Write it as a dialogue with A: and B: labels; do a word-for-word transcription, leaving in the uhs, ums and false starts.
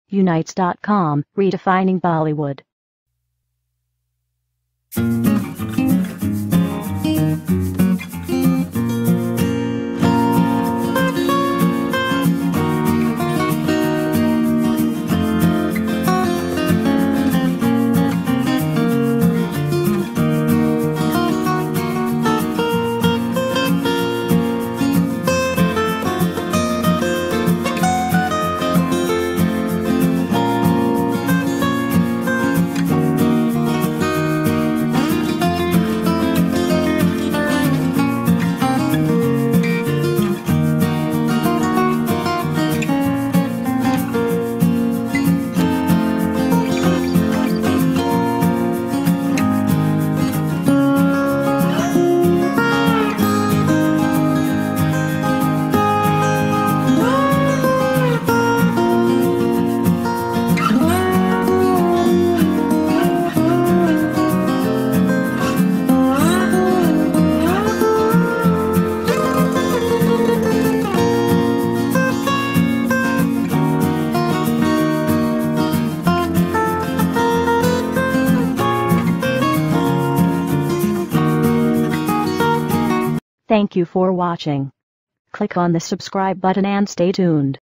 A: Unites dot com, redefining Bollywood. Thank you for watching. Click on the subscribe button and stay tuned.